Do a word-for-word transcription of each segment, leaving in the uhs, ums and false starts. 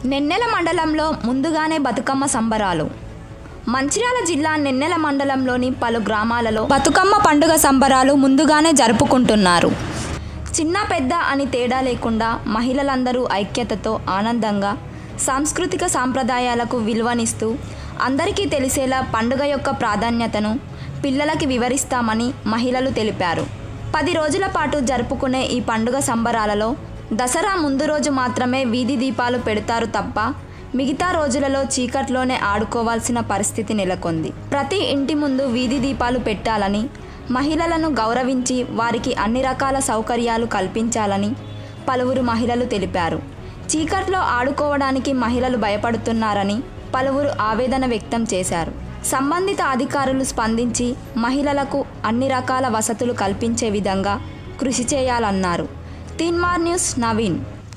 నెన్నెల మండలంలో ముందుగానే బతుకమ్మ సంబరాలు. మంచిర్యాల జిల్లా నెన్నెల మండలంలోని పలు గ్రామాలలో బతుకమ్మ పండుగ సంబరాలు ముందుగానే జరుపుకుంటున్నారు. చిన్న పెద్ద అని తేడా లేకుండా మహిళలందరూ ఐక్యతతో ఆనందంగా సాంస్కృతిక సాంప్రదాయాలకు విలువనిస్తూ అందరికీ తెలిసేలా పండుగ యొక్క ప్రాధాన్యతను పిల్లలకి వివరిస్తామని మహిళలు తెలిపారు. పది రోజుల పాటు జరుపుకునే ఈ పండుగ సంబరాలలో దసరా ముందు రోజు మాత్రమే వీధి దీపాలు పెడతారు తప్ప మిగతా రోజులలో చీకట్లోనే ఆడుకోవాల్సిన పరిస్థితి నెలకొంది. ప్రతి ఇంటి ముందు వీధి దీపాలు పెట్టాలని, మహిళలను గౌరవించి వారికి అన్ని రకాల సౌకర్యాలు కల్పించాలని పలువురు మహిళలు తెలిపారు. చీకట్లో ఆడుకోవడానికి మహిళలు భయపడుతున్నారని పలువురు ఆవేదన వ్యక్తం చేశారు. సంబంధిత అధికారులు స్పందించి మహిళలకు అన్ని రకాల వసతులు కల్పించే విధంగా కృషి చేయాలన్నారు. తీన్మార్ న్యూస్ నవీన్.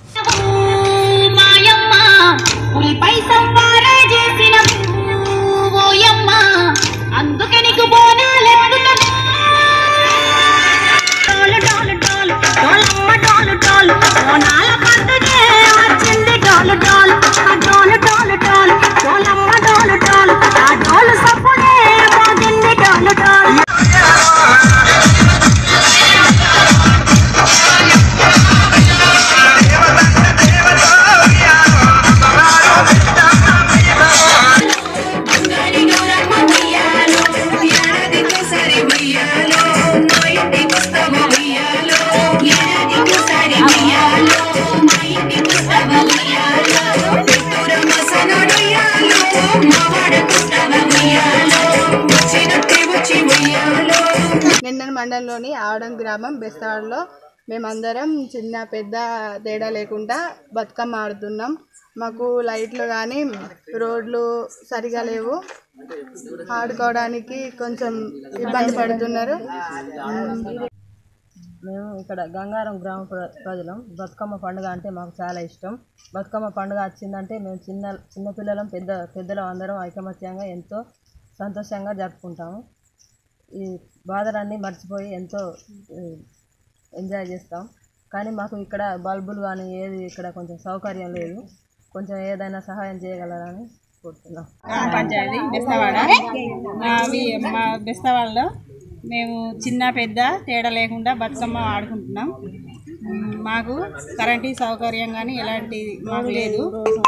నెన్నెల మండలంలోని ఆవడం గ్రామం బెస్తవాడలో మేమందరం చిన్న పెద్ద తేడా లేకుండా బతుకమ్మ ఆడుతున్నాం. మాకు లైట్లు కానీ రోడ్లు సరిగా లేవు, ఆడుకోవడానికి కొంచెం ఇబ్బంది పడుతున్నారు. మేము ఇక్కడ గంగారం గ్రామ ప్రజలం. బతుకమ్మ పండుగ అంటే మాకు చాలా ఇష్టం. బతుకమ్మ పండుగ వచ్చిందంటే మేము చిన్న చిన్నపిల్లలం పెద్ద పెద్దలం అందరం ఐకమత్యంగా ఎంతో సంతోషంగా జరుపుకుంటాము. ఈ బాధలన్నీ మర్చిపోయి ఎంతో ఎంజాయ్ చేస్తాం. కానీ మాకు ఇక్కడ బల్బులు కానీ ఏది ఇక్కడ కొంచెం సౌకర్యం లేదు. కొంచెం ఏదైనా సహాయం చేయగలరని కోరుతున్నాం. గ్రామ పంచాయతీ బెస్తవాడ. అవి మా బెస్తవాడలో మేము చిన్న పెద్ద తేడా లేకుండా బతుకమ్మ ఆడుకుంటున్నాం. మాకు కరెంటు సౌకర్యం కానీ ఎలాంటి మాకు లేదు.